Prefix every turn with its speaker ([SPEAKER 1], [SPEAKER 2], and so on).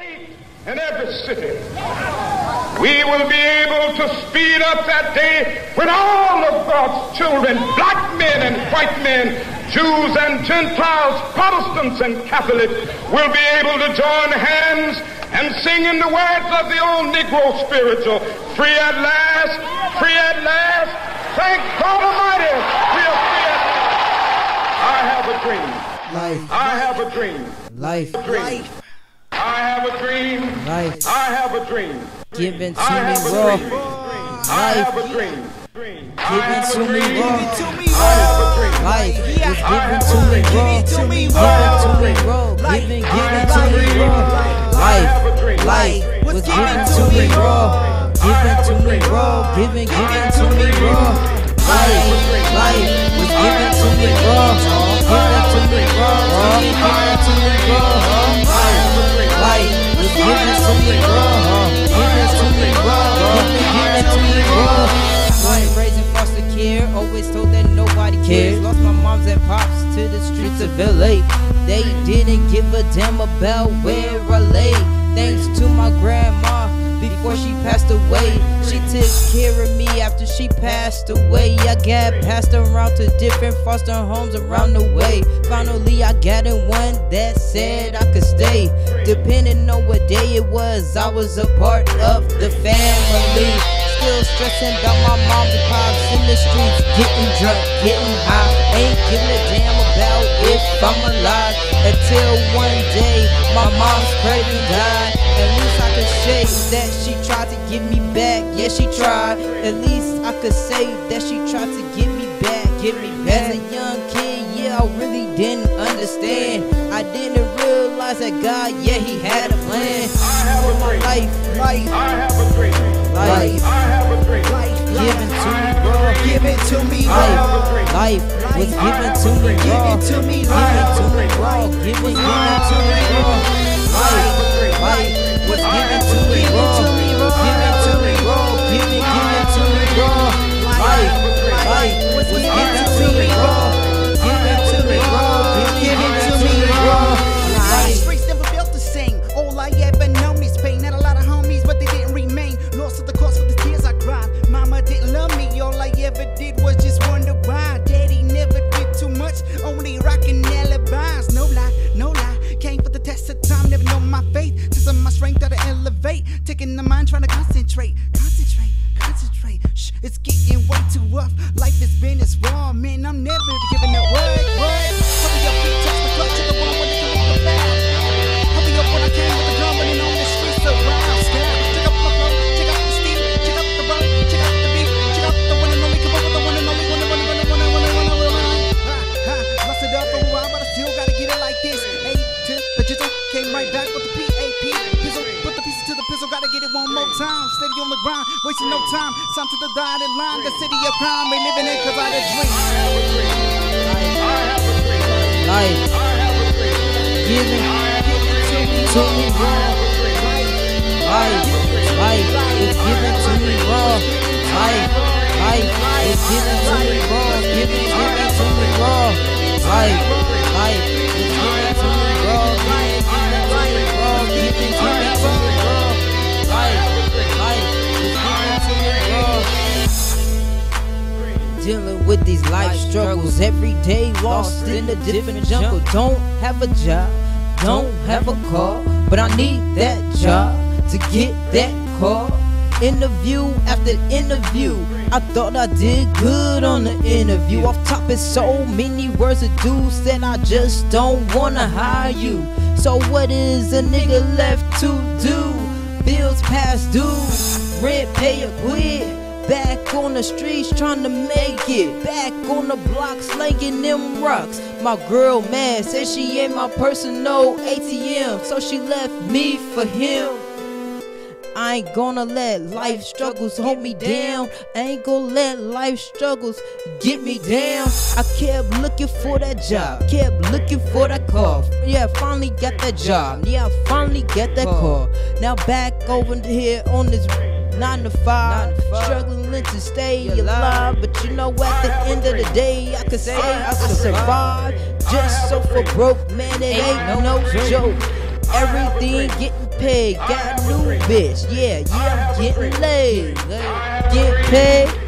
[SPEAKER 1] state and every city. We will be able to speed up that day when all of God's children, black men and white men, Jews and Gentiles, Protestants and Catholics, will be able to join hands and sing in the words of the old Negro spiritual, free at last, free at last, thank God Almighty, we are free at last. I have a dream.
[SPEAKER 2] Life.
[SPEAKER 1] I have a dream.
[SPEAKER 2] Life.
[SPEAKER 1] Dream. I have a dream.
[SPEAKER 2] Life.
[SPEAKER 1] I have a dream.
[SPEAKER 2] Given to
[SPEAKER 1] I
[SPEAKER 2] me
[SPEAKER 1] have a
[SPEAKER 2] raw.
[SPEAKER 1] dream. I have a dream.
[SPEAKER 2] Given to me raw.
[SPEAKER 1] I have a dream.
[SPEAKER 2] Life was
[SPEAKER 1] I
[SPEAKER 2] given
[SPEAKER 1] have
[SPEAKER 2] to
[SPEAKER 1] a
[SPEAKER 2] me
[SPEAKER 1] dream.
[SPEAKER 2] raw.
[SPEAKER 1] Give it to me
[SPEAKER 2] Given to
[SPEAKER 1] raw.
[SPEAKER 2] me raw. Given
[SPEAKER 1] I
[SPEAKER 2] to
[SPEAKER 1] have
[SPEAKER 2] me
[SPEAKER 1] a
[SPEAKER 2] raw.
[SPEAKER 1] dream.
[SPEAKER 2] Life.
[SPEAKER 1] I have a dream.
[SPEAKER 2] Life was given to me raw. Given to me raw. Given to me raw. Life. Life was given to me raw. Given to me raw. Given to me raw. Life was given to me raw. Given to me raw. Given to me raw. Born raised in foster care, always told that nobody cares. Lost my moms and pops to the streets of LA. They didn't give a damn about where I lay. Thanks to my grandma, before she passed away, she took care of me after she passed away. I got passed around to different foster homes around the way. Finally I got in one that said I could stay. Depending on what day it was, I was a part of the family. Still stressing about my moms and pops in the streets, getting drunk, getting high. Ain't giving a damn about if I'm alive. Until one day my mom's craving died. At least I could say that she tried to give me back. Yeah, she tried. At least I could say that she tried to give me back. As a young kid, yeah, I really didn't understand. I didn't realize that God, yeah, He had a plan.
[SPEAKER 1] I have a dream.
[SPEAKER 2] Life.
[SPEAKER 1] I have a dream.
[SPEAKER 2] Life.
[SPEAKER 1] I have a dream.
[SPEAKER 2] Given to me raw.
[SPEAKER 3] Give it to me
[SPEAKER 2] Life. Life was given to me raw.
[SPEAKER 3] Give it to me
[SPEAKER 2] Given to me raw. Given to me raw. Life. Life was given to me raw. Given to me raw. Given to me raw. Life. Life was given to me raw. Given to me raw. Given to me raw. Life.
[SPEAKER 3] Streets never built to sing. All I ever known is pain. Had a lot of homies, but they didn't remain. Lost at the cost of the tears I cried. Mama didn't love me. All I ever did was just wonder why. Daddy never did too much. Only rocking alibis. No lie, no lie. Came for the test of time. Never know my faith. Since I'm my strength gotta elevate. Taking the mind, trying to concentrate. Concentrate. Shh, it's getting way too rough. Life has been as raw, man. I'm never giving up. What? Hurry up, beat, touch the clutch to the one when they come up the back. Hurry up when I came with the drum running on the streets around. Scared. Check up my flow, check out the steam, check out the run, check out the beat, check out the one and only. Come up with the one and only. Lost it up for a while, but I still gotta get it like this. A to the jizzle, came right back with the PAP. Pizzle, put the pieces to the pizzle, gotta get it one more time. Steady on the grind, wasting no time. Some to the dotted line, the city of crime. Ain't living it cause I had a dream.
[SPEAKER 2] Life. Given to me raw. Life is given to me raw. Life is given to me raw. Given to me raw. Life is given to me raw. Given to me raw. Life is given to me raw. Dealing with these life struggles every day, lost in a different jungle. Don't have a job, don't have a car, but I need that job to get that car. Interview after interview, I thought I did good on the interview. Off top is so many words of dudes said I just don't wanna hire you. So what is a nigga left to do? Bills past due, rent pay or quit. Back on the streets trying to make it. Back on the block slanging them rocks. My girl mad, said she ain't my personal ATM, so she left me for him. I ain't gonna let life struggles hold me down. I ain't gonna let life struggles get me down. I kept looking for that job, kept looking for that car. Yeah, I finally got that job. Yeah, I finally got that car. Now back over here on this 9 to 5, struggling to stay alive. But you know, at the end of the day, I could say I could survive. Just so for broke, man, it ain't no joke. Everything everything getting paid. Got a new bitch, yeah, I'm getting laid. Get paid.